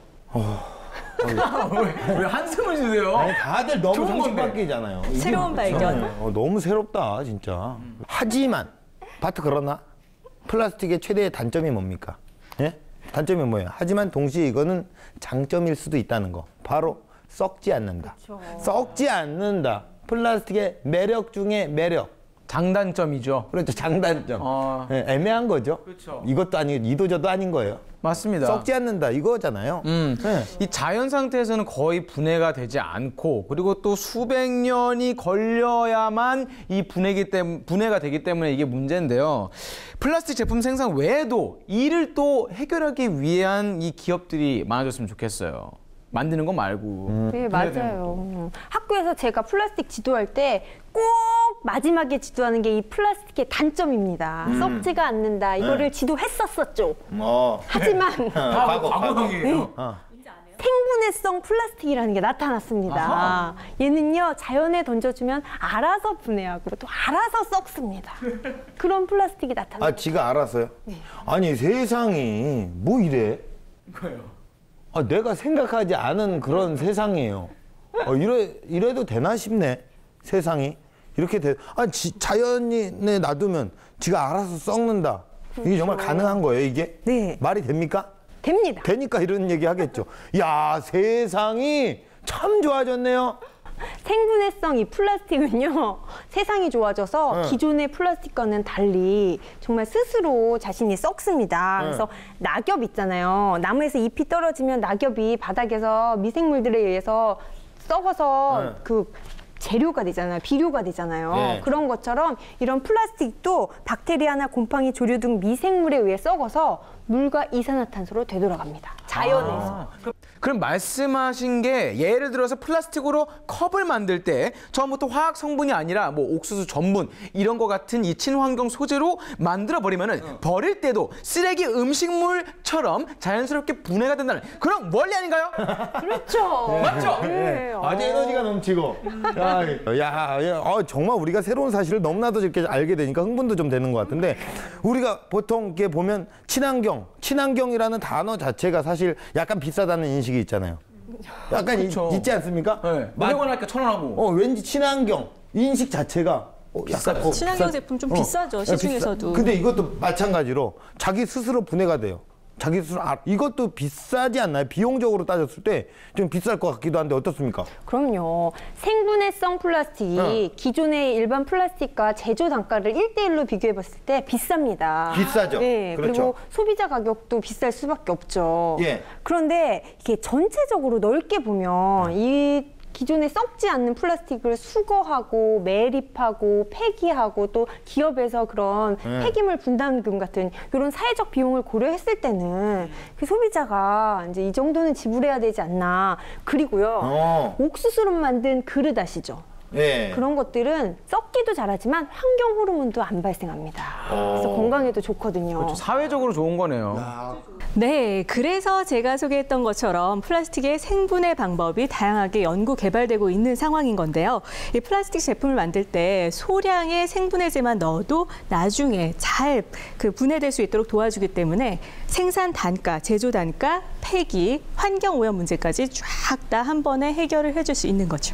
왜, 왜 한숨을 쉬세요? 아니, 다들 너무 좋은 상식 건데. 밖이잖아요. 새로운 발견. 어, 너무 새롭다, 진짜. 하지만, 바트 그러나? 플라스틱의 최대의 단점이 뭡니까? 예? 단점이 뭐예요? 하지만 동시에 이거는 장점일 수도 있다는 거. 바로 썩지 않는다. 그렇죠. 썩지 않는다. 플라스틱의 매력 중에 매력. 장단점이죠. 그렇죠. 장단점. 어. 예, 애매한 거죠. 그렇죠. 이것도 아니고 이도저도 아닌 거예요. 맞습니다. 썩지 않는다 이거잖아요. 음, 네. 이 자연 상태에서는 거의 분해가 되지 않고 그리고 또 수백 년이 걸려야만 이 분해기 때문 분해가 되기 때문에 이게 문제인데요. 플라스틱 제품 생산 외에도 이를 또 해결하기 위한 이 기업들이 많아졌으면 좋겠어요. 만드는 거 말고. 네, 맞아요. 학교에서 제가 플라스틱 지도할 때 꼭 마지막에 지도하는 게 이 플라스틱의 단점입니다. 썩지가 않는다. 이거를 네. 지도했었었죠. 뭐. 하지만 과거, 과거. 과거형이에요. 어. 생분해성 플라스틱이라는 게 나타났습니다. 아하. 얘는요, 자연에 던져주면 알아서 분해하고 또 알아서 썩습니다. 그런 플라스틱이 나타났어요. 아, 지가 알았어요? 네. 아니, 세상이 뭐 이래? 뭐예요? 아, 내가 생각하지 않은 그런 세상이에요. 어, 이래, 이래도 되나 싶네, 세상이. 이렇게 돼. 아, 지, 자연에 놔두면 지가 알아서 썩는다. 이게 정말 가능한 거예요, 이게? 네. 말이 됩니까? 됩니다. 되니까 이런 얘기 하겠죠. 야, 세상이 참 좋아졌네요. 생분해성 이 플라스틱은요, 세상이 좋아져서 네. 기존의 플라스틱과는 달리 정말 스스로 자신이 썩습니다. 네. 그래서 낙엽 있잖아요. 나무에서 잎이 떨어지면 낙엽이 바닥에서 미생물들에 의해서 썩어서 네. 그 재료가 되잖아요. 비료가 되잖아요. 네. 그런 것처럼 이런 플라스틱도 박테리아나 곰팡이, 조류 등 미생물에 의해 썩어서 물과 이산화탄소로 되돌아갑니다. 자연에서. 아, 그럼 말씀하신 게 예를 들어서 플라스틱으로 컵을 만들 때 처음부터 화학 성분이 아니라 뭐 옥수수 전분 이런 거 같은 이 친환경 소재로 만들어 버리면은 어. 버릴 때도 쓰레기 음식물처럼 자연스럽게 분해가 된다는 그런 원리 아닌가요? 그렇죠. 네. 맞죠? 네. 아주 에너지가 넘치고. 야, 야, 야 어, 정말 우리가 새로운 사실을 너무나도 이렇게 알게 되니까 흥분도 좀 되는 것 같은데 우리가 보통 이렇게 보면 친환경, 친환경이라는 단어 자체가 사실 약간 비싸다는 인식이 있잖아요. 약간 그렇죠. 이, 있지 않습니까? 네. 오백 원 할까 천 원 하고. 어, 왠지 친환경 인식 자체가 어, 약간 어, 친환경 비싸, 제품 좀 어, 비싸죠, 시중에서도. 비싸. 근데 이것도 마찬가지로 자기 스스로 분해가 돼요. 자기 스스로 아, 이것도 비싸지 않나요? 비용적으로 따졌을 때 좀 비쌀 것 같기도 한데 어떻습니까? 그럼요. 생분해성 플라스틱이 어. 기존의 일반 플라스틱과 제조 단가를 일 대 일로 비교해 봤을 때 비쌉니다. 비싸죠. 네, 그렇죠. 그리고 소비자 가격도 비쌀 수밖에 없죠. 예. 그런데 이게 전체적으로 넓게 보면 이 기존에 썩지 않는 플라스틱을 수거하고 매립하고 폐기하고 또 기업에서 그런 네. 폐기물 분담금 같은 이런 사회적 비용을 고려했을 때는 그 소비자가 이제 이 정도는 지불해야 되지 않나. 그리고요. 어. 옥수수로 만든 그릇 아시죠? 예. 그런 것들은 썩기도 잘하지만 환경 호르몬도 안 발생합니다. 그래서 건강에도 좋거든요. 그렇죠. 사회적으로 좋은 거네요. 네, 그래서 제가 소개했던 것처럼 플라스틱의 생분해 방법이 다양하게 연구 개발되고 있는 상황인 건데요. 이 플라스틱 제품을 만들 때 소량의 생분해제만 넣어도 나중에 잘 그 분해될 수 있도록 도와주기 때문에 생산 단가, 제조 단가, 폐기, 환경 오염 문제까지 쫙 다 한 번에 해결을 해줄 수 있는 거죠.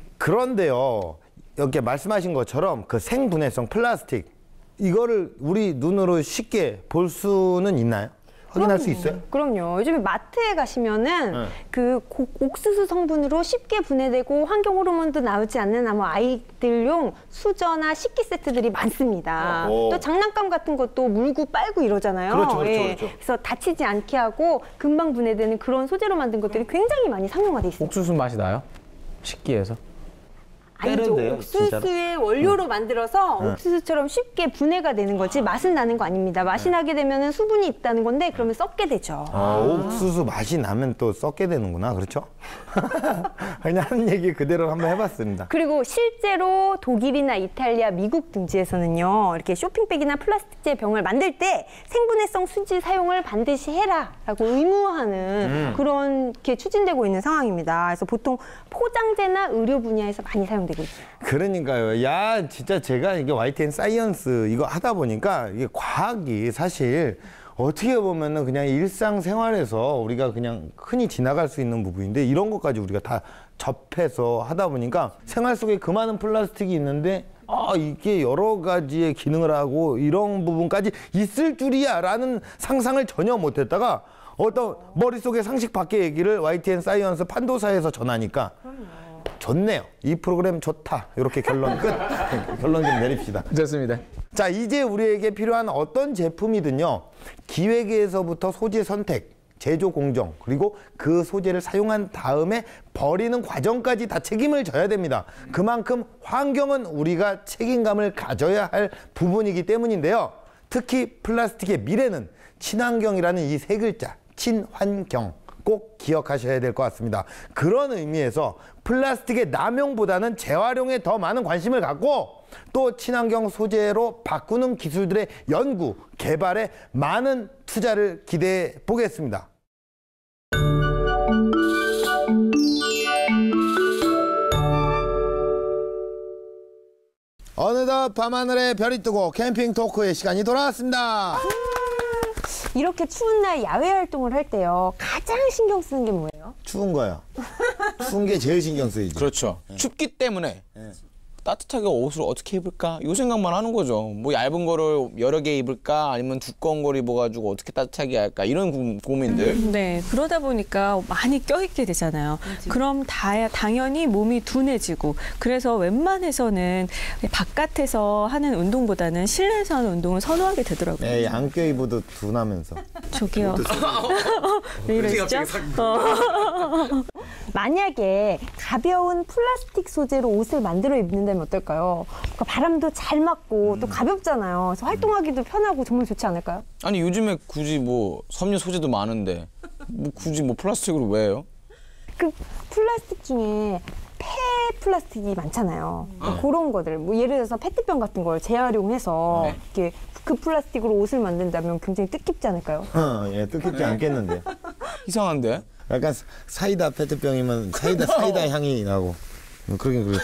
그런데요, 이렇게 말씀하신 것처럼 그 생분해성 플라스틱 이거를 우리 눈으로 쉽게 볼 수는 있나요? 확인할 그럼요. 수 있어요? 그럼요. 요즘에 마트에 가시면은 네. 그 고- 옥수수 성분으로 쉽게 분해되고 환경 호르몬도 나오지 않는 아마 아이들용 수저나 식기 세트들이 많습니다. 오. 또 장난감 같은 것도 물고 빨고 이러잖아요. 그렇죠, 그렇죠, 예. 그렇죠. 그래서 다치지 않게 하고 금방 분해되는 그런 소재로 만든 것들이 굉장히 많이 상용화돼 있습니다. 옥수수 맛이 나요? 식기에서? 아니죠. 때려대요, 옥수수의 원료로 만들어서 응. 옥수수처럼 쉽게 분해가 되는 거지 맛은 나는 거 아닙니다. 맛이 나게 되면 수분이 있다는 건데 그러면 썩게 되죠. 아, 옥수수 맛이 나면 또 썩게 되는구나, 그렇죠? 그냥 하는 얘기 그대로 한번 해봤습니다. 그리고 실제로 독일이나 이탈리아, 미국 등지에서는요. 이렇게 쇼핑백이나 플라스틱제 병을 만들 때 생분해성 수지 사용을 반드시 해라라고 의무화하는 음. 그런 게 추진되고 있는 상황입니다. 그래서 보통 포장재나 의료 분야에서 많이 사용되고 있어요. 그러니까요. 야, 진짜 제가 이게 와이티엔 사이언스 이거 하다 보니까 이게 과학이 사실 어떻게 보면은 그냥 일상생활에서 우리가 그냥 흔히 지나갈 수 있는 부분인데 이런 것까지 우리가 다 접해서 하다 보니까 생활 속에 그 많은 플라스틱이 있는데 아, 이게 여러 가지의 기능을 하고 이런 부분까지 있을 줄이야 라는 상상을 전혀 못했다가 어떤 머릿속에 상식 밖의 얘기를 와이티엔 사이언스 판도사에서 전하니까 좋네요. 이 프로그램 좋다. 이렇게 결론 끝. 결론 좀 내립시다. 좋습니다. 자, 이제 우리에게 필요한 어떤 제품이든요. 기획에서부터 소재 선택, 제조 공정, 그리고 그 소재를 사용한 다음에 버리는 과정까지 다 책임을 져야 됩니다. 그만큼 환경은 우리가 책임감을 가져야 할 부분이기 때문인데요. 특히 플라스틱의 미래는 친환경이라는 이 세 글자, 친환경. 꼭 기억하셔야 될 것 같습니다. 그런 의미에서 플라스틱의 남용보다는 재활용에 더 많은 관심을 갖고 또 친환경 소재로 바꾸는 기술들의 연구, 개발에 많은 투자를 기대해 보겠습니다. 어느덧 밤하늘에 별이 뜨고 캠핑 토크의 시간이 돌아왔습니다. 이렇게 추운 날 야외 활동을 할 때요. 가장 신경 쓰는 게 뭐예요? 추운 거요. 추운 게 제일 신경 쓰이죠. 그렇죠. 춥기 때문에 네. 따뜻하게 옷을 어떻게 입을까? 이 생각만 하는 거죠. 뭐 얇은 거를 여러 개 입을까? 아니면 두꺼운 걸 입어가지고 어떻게 따뜻하게 할까? 이런 고, 고민들. 네, 그러다 보니까 많이 껴있게 되잖아요. 그럼 다, 당연히 몸이 둔해지고 그래서 웬만해서는 바깥에서 하는 운동보다는 실내에서 하는 운동을 선호하게 되더라고요. 네, 안 껴입어도 둔하면서. 저기요. 왜 이러시죠? 어. 만약에 가벼운 플라스틱 소재로 옷을 만들어 입는다면 어떨까요? 그러니까 바람도 잘 맞고 또 가볍잖아요. 그래서 활동하기도 편하고 정말 좋지 않을까요? 아니 요즘에 굳이 뭐 섬유 소재도 많은데 뭐 굳이 뭐 플라스틱으로 왜 해요? 그 플라스틱 중에 폐 플라스틱이 많잖아요. 그러니까 그런 것들, 뭐 예를 들어서 페트병 같은 걸 재활용해서 네. 이렇게 그 플라스틱으로 옷을 만든다면 굉장히 뜻깊지 않을까요? 어, 예, 뜻깊지 않겠는데. 이상한데? 약간 사이다 페트병이면 사이다 사이다 향이 나고. 뭐 그러긴 그렇지.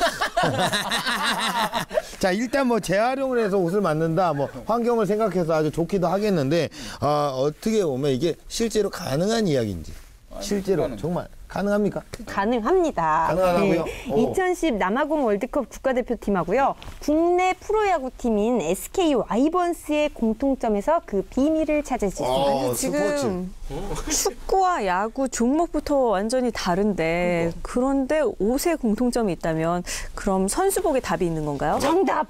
자, 일단 뭐 재활용을 해서 옷을 만든다, 뭐 환경을 생각해서 아주 좋기도 하겠는데, 어, 어떻게 보면 이게 실제로 가능한 이야기인지. 실제로 정말 가능합니까? 가능합니다. 가능하다고요? 오. 이천십 남아공 월드컵 국가대표팀하고요. 국내 프로야구팀인 에스케이 와이번스의 공통점에서 그 비밀을 찾을 수 있습니다. 어, 지금 축구와 야구 종목부터 완전히 다른데 그런데 옷에 공통점이 있다면 그럼 선수복에 답이 있는 건가요? 정답!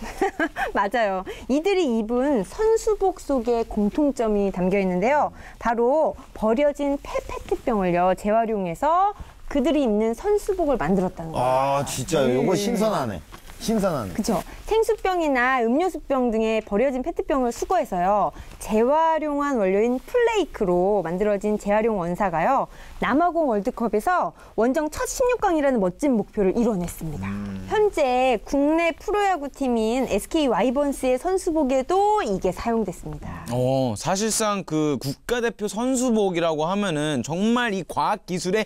맞아요. 이들이 입은 선수복 속에 공통점이 담겨 있는데요. 바로 버려진 폐페트병을요 재활용해서 그들이 입는 선수복을 만들었다는 거예요. 아, 진짜요? 이거 신선하네. 신선하네. 그렇죠. 생수병이나 음료수병 등의 버려진 페트병을 수거해서요. 재활용한 원료인 플레이크로 만들어진 재활용 원사가요. 남아공 월드컵에서 원정 첫 십육 강이라는 멋진 목표를 이뤄냈습니다. 음. 현재 국내 프로야구팀인 에스케이 와이번스의 선수복에도 이게 사용됐습니다. 어, 사실상 그 국가대표 선수복이라고 하면은 정말 이 과학 기술의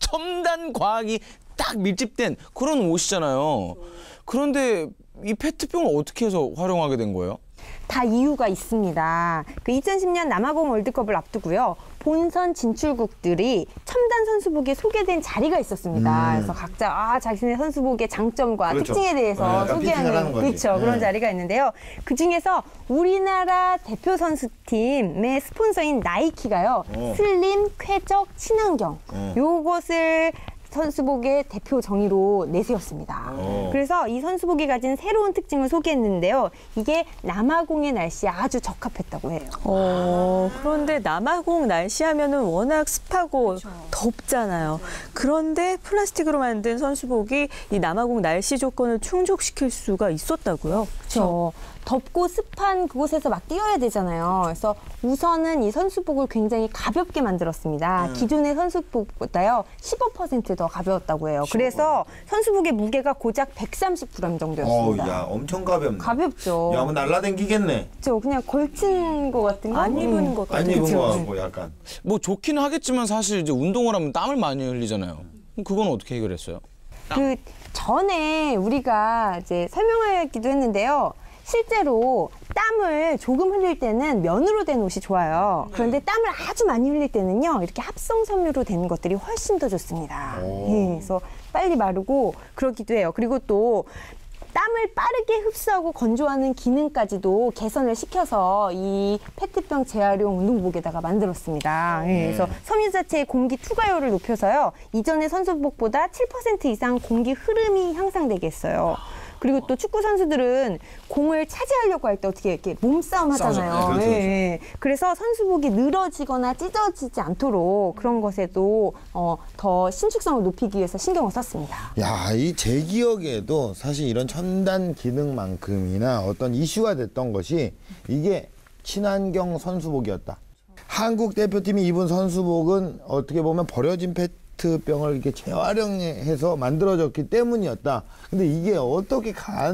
첨단 과학이 딱 밀집된 그런 옷이잖아요. 그런데 이 페트병을 어떻게 해서 활용하게 된 거예요? 다 이유가 있습니다. 그 이천십 년 남아공 월드컵을 앞두고요. 본선 진출국들이 첨단 선수복에 소개된 자리가 있었습니다. 음. 그래서 각자 아, 자신의 선수복의 장점과 그렇죠. 특징에 대해서 네, 소개하는 그렇죠. 네. 그런 자리가 있는데요. 그 중에서 우리나라 대표 선수팀의 스폰서인 나이키가요. 어. 슬림, 쾌적, 친환경 어. 요것을 선수복의 대표 정의로 내세웠습니다. 오. 그래서 이 선수복이 가진 새로운 특징을 소개했는데요. 이게 남아공의 날씨에 아주 적합했다고 해요. 어, 그런데 남아공 날씨 하면은 워낙 습하고 덥잖아요. 그런데 플라스틱으로 만든 선수복이 이 남아공 날씨 조건을 충족시킬 수가 있었다고요? 그렇죠. 덥고 습한 그곳에서 막 뛰어야 되잖아요. 그래서 우선은 이 선수복을 굉장히 가볍게 만들었습니다. 음. 기존의 선수복보다요 십오 퍼센트 더 가벼웠다고 해요. 그래서 선수복의 무게가 고작 백삼십 그램 정도였습니다. 어우, 야, 엄청 가볍네. 가볍죠. 야, 뭐 날라댕기겠네. 그렇죠. 그냥 걸친 것 같은 거. 안 입은 것 안 같아요. 입은 그쵸. 거 같고 약간. 뭐 좋긴 하겠지만 사실 이제 운동을 하면 땀을 많이 흘리잖아요. 그럼 그건 어떻게 해결했어요? 그 전에 우리가 이제 설명하기도 했는데요. 실제로 땀을 조금 흘릴 때는 면으로 된 옷이 좋아요. 그런데 땀을 아주 많이 흘릴 때는요. 이렇게 합성 섬유로 된 것들이 훨씬 더 좋습니다. 예, 그래서 빨리 마르고 그러기도 해요. 그리고 또 땀을 빠르게 흡수하고 건조하는 기능까지도 개선을 시켜서 이 페트병 재활용 운동복에다가 만들었습니다. 예, 그래서 섬유 자체의 공기 투과율을 높여서요. 이전의 선수복보다 칠 퍼센트 이상 공기 흐름이 향상되게 했어요. 그리고 또 축구 선수들은 공을 차지하려고 할 때 어떻게 이렇게 몸싸움 하잖아요. 싸우죠. 네, 그렇죠, 예, 예. 그래서 선수복이 늘어지거나 찢어지지 않도록 그런 것에도 어, 더 신축성을 높이기 위해서 신경을 썼습니다. 야, 이 제 기억에도 사실 이런 첨단 기능만큼이나 어떤 이슈가 됐던 것이 이게 친환경 선수복이었다. 한국 대표팀이 입은 선수복은 어떻게 보면 버려진 페트병을 이렇게 재활용해서 만들어졌기 때문이었다. 근데 이게 어떻게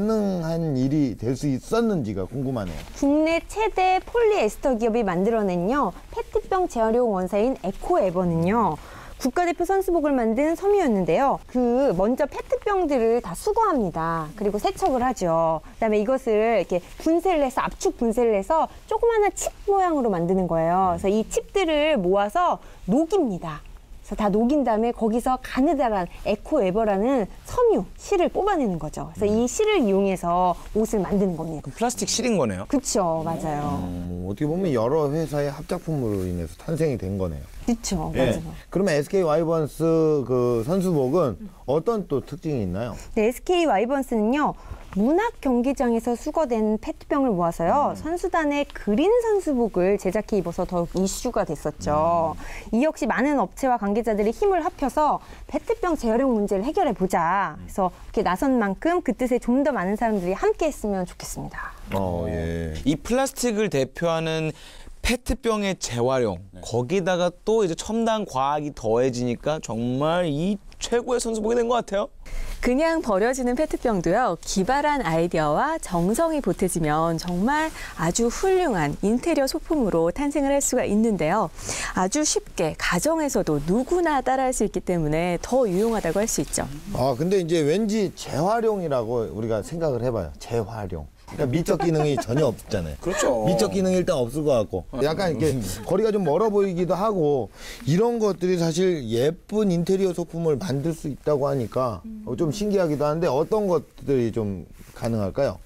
가능한 일이 될 수 있었는지가 궁금하네요. 국내 최대 폴리에스터 기업이 만들어낸요 페트병 재활용 원사인 에코에버는요 국가대표 선수복을 만든 섬유였는데요. 그 먼저 페트병들을 다 수거합니다. 그리고 세척을 하죠. 그다음에 이것을 이렇게 분쇄를 해서 압축 분쇄를 해서 조그마한 칩 모양으로 만드는 거예요. 그래서 이 칩들을 모아서 녹입니다. 그래서 다 녹인 다음에 거기서 가느다란 에코에버라는 섬유, 실을 뽑아내는 거죠. 그래서 이 실을 이용해서 옷을 만드는 겁니다. 그럼 플라스틱 실인 거네요? 그렇죠, 맞아요. 음, 어떻게 보면 여러 회사의 합작품으로 인해서 탄생이 된 거네요. 그렇죠, 예. 맞아요. 그러면 에스케이 와이번스 그 선수복은 어떤 또 특징이 있나요? 네, 에스케이 와이번스는요. 문학 경기장에서 수거된 페트병을 모아서요. 음. 선수단의 그린 선수복을 제작해 입어서 더욱 이슈가 됐었죠. 음. 이 역시 많은 업체와 관계자들이 힘을 합쳐서 페트병 재활용 문제를 해결해 보자. 그래서 이렇게 나선 만큼 그 뜻에 좀 더 많은 사람들이 함께 했으면 좋겠습니다. 어, 예. 이 플라스틱을 대표하는 페트병의 재활용 거기다가 또 이제 첨단 과학이 더해지니까 정말 이 최고의 선수복이 된 것 같아요. 그냥 버려지는 페트병도요, 기발한 아이디어와 정성이 보태지면 정말 아주 훌륭한 인테리어 소품으로 탄생을 할 수가 있는데요. 아주 쉽게 가정에서도 누구나 따라할 수 있기 때문에 더 유용하다고 할 수 있죠. 아, 근데 이제 왠지 재활용이라고 우리가 생각을 해봐요. 재활용. 그러니까 미적 기능이 전혀 없잖아요. 그렇죠. 미적 기능이 일단 없을 것 같고 약간 이렇게 거리가 좀 멀어 보이기도 하고 이런 것들이 사실 예쁜 인테리어 소품을 만들 수 있다고 하니까 좀 신기하기도 한데 어떤 것들이 좀 가능할까요?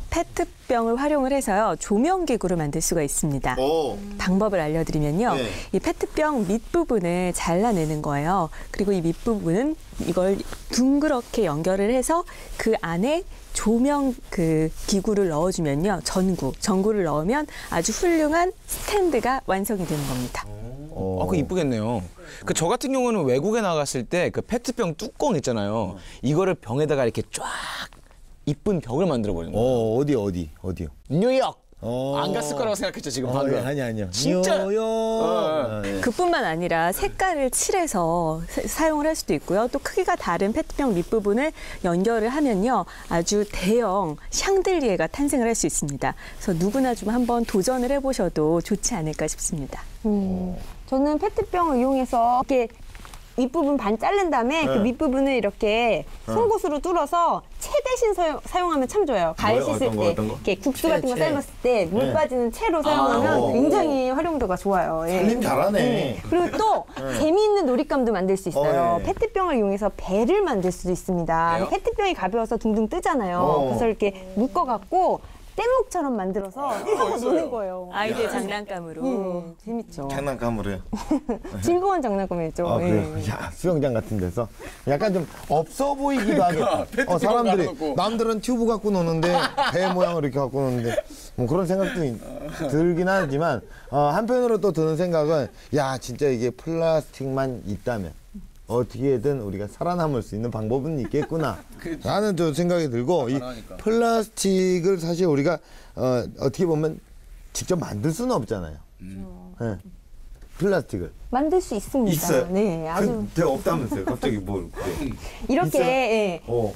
페트병을 활용을 해서요, 조명기구를 만들 수가 있습니다. 오. 방법을 알려드리면요. 네. 이 페트병 밑부분을 잘라내는 거예요. 그리고 이 밑부분은 이걸 둥그렇게 연결을 해서 그 안에 조명 그 기구를 넣어주면요. 전구, 전구를 넣으면 아주 훌륭한 스탠드가 완성이 되는 겁니다. 어, 아, 그 이쁘겠네요. 그 저 같은 경우는 외국에 나갔을 때 그 페트병 뚜껑 있잖아요. 이거를 병에다가 이렇게 쫙 이쁜 벽을 만들어 버리는 거예요. 어, 어디 어디 어디요? 뉴욕. 어. 안 갔을 거라고 생각했죠 지금 방금. 어, 아니 아니요. 진짜. 뉴욕. 어. 아, 예. 그뿐만 아니라 색깔을 칠해서 사- 사용을 할 수도 있고요. 또 크기가 다른 페트병 밑부분을 연결을 하면요. 아주 대형 샹들리에가 탄생을 할 수 있습니다. 그래서 누구나 좀 한번 도전을 해보셔도 좋지 않을까 싶습니다. 음, 저는 페트병을 이용해서 이렇게 윗부분 반 자른 다음에 네. 그 밑부분을 이렇게 송곳으로 뚫어서 채 대신 사용, 사용하면 참 좋아요. 가을 뭐요? 씻을 어떤 거, 때 어떤 거? 이렇게 국수 채, 같은 거 채. 삶았을 때 물 네. 빠지는 채로 사용하면 아, 굉장히 활용도가 좋아요. 예. 살림 잘하네. 네. 그리고 또 네. 재미있는 놀잇감도 만들 수 있어요. 어, 예. 페트병을 이용해서 배를 만들 수도 있습니다. 배요? 페트병이 가벼워서 둥둥 뜨잖아요. 어. 그래서 이렇게 묶어갖고 뗏목처럼 만들어서 해서 노는 거예요. 아이들 장난감으로. 음, 재밌죠. 장난감으로요. 즐거운 장난감이죠. 아, 그래요? 예. 야, 수영장 같은 데서 약간 좀 없어 보이기도 하겠다. 어, 사람들이 남들은 튜브 갖고 노는데 배 모양을 이렇게 갖고 노는데 뭐 그런 생각도 있- 들긴 하지만 어, 한편으로 또 드는 생각은 야, 진짜 이게 플라스틱만 있다면 어떻게든 우리가 살아남을 수 있는 방법은 있겠구나 라는 저 생각이 들고 이 플라스틱을 사실 우리가 어, 어떻게 보면 직접 만들 수는 없잖아요. 네. 플라스틱을 만들 수 있습니다. 있어요? 네, 아주 근데 없다면서요? 갑자기 뭘? 네. 이렇게 있어요? 예, 어.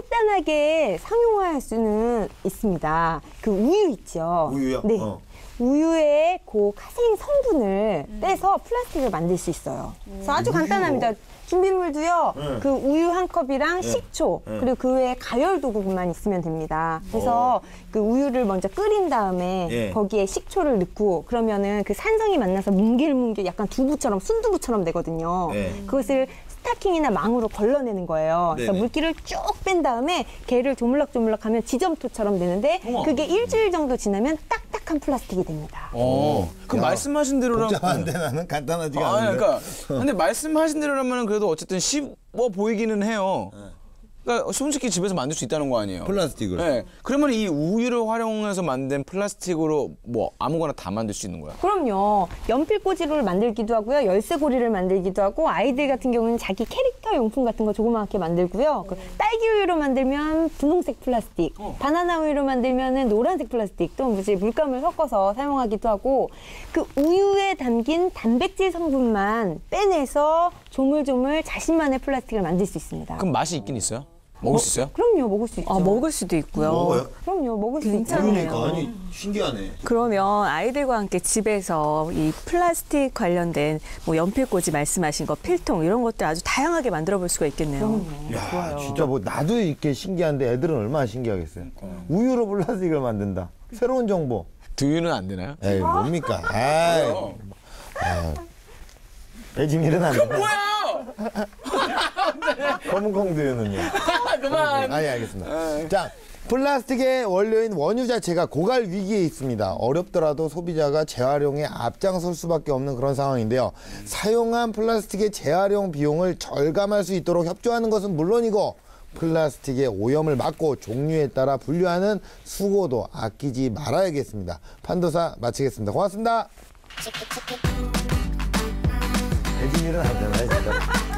간단하게 상용화할 수는 있습니다. 그 우유 있죠. 우유요? 네. 어. 우유의 그 카세인 성분을 빼서 플라스틱을 만들 수 있어요. 그래서 아주 간단합니다. 준비물도요. 네. 그 우유 한 컵이랑 네. 식초 네. 그리고 그 외에 가열 도구만 있으면 됩니다. 그래서 그 우유를 먼저 끓인 다음에 예. 거기에 식초를 넣고 그러면은 그 산성이 만나서 뭉길뭉길 약간 두부처럼 순두부처럼 되거든요. 네. 그것을 스타킹이나 망으로 걸러내는 거예요. 그래서 네네. 물기를 쭉 뺀 다음에 걔를 조물락조물락하면 지점토처럼 되는데 그게 일주일 정도 지나면 딱딱한 플라스틱이 됩니다. 어. 그 야, 말씀하신 대로라면 복잡한데 나는 간단하지가 아, 않은데. 그러니까 근데 말씀하신 대로라면 그래도 어쨌든 쉬워 보이기는 해요. 그러니까 솔직히 집에서 만들 수 있다는 거 아니에요. 플라스틱을. 네. 그러면 이 우유를 활용해서 만든 플라스틱으로 뭐 아무거나 다 만들 수 있는 거야. 그럼요. 연필꽂이를 만들기도 하고요. 열쇠고리를 만들기도 하고 아이들 같은 경우는 자기 캐릭터 용품 같은 거 조그맣게 만들고요. 그 딸기 우유로 만들면 분홍색 플라스틱, 바나나 우유로 만들면 노란색 플라스틱, 또 이제 물감을 섞어서 사용하기도 하고 그 우유에 담긴 단백질 성분만 빼내서 조물조물 자신만의 플라스틱을 만들 수 있습니다. 그럼 맛이 있긴 있어요? 먹을 수 있어요? 그럼요. 먹을 수 있죠. 아, 먹을 수도 있고요. 먹어요? 그럼요. 먹을 수 괜찮아요. 있죠. 그러니까 아니 신기하네. 그러면 아이들과 함께 집에서 이 플라스틱 관련된 뭐 연필꽂이 말씀하신 거, 필통 이런 것들 아주 다양하게 만들어 볼 수가 있겠네요. 야, 진짜 뭐 나도 이렇게 신기한데 애들은 얼마나 신기하겠어요. 우유로 플라스틱을 만든다. 새로운 정보. 두유는 안 되나요? 에이 뭡니까? 아이. 아, 배지밀은 안 돼. 뭐야? 검은 콩두유는요. 그만. 아니 알겠습니다. 자, 플라스틱의 원료인 원유 자체가 고갈 위기에 있습니다. 어렵더라도 소비자가 재활용에 앞장설 수밖에 없는 그런 상황인데요. 사용한 플라스틱의 재활용 비용을 절감할 수 있도록 협조하는 것은 물론이고 플라스틱의 오염을 막고 종류에 따라 분류하는 수고도 아끼지 말아야겠습니다. 판도사 마치겠습니다. 고맙습니다. 배지밀은 안 되나요, 진짜?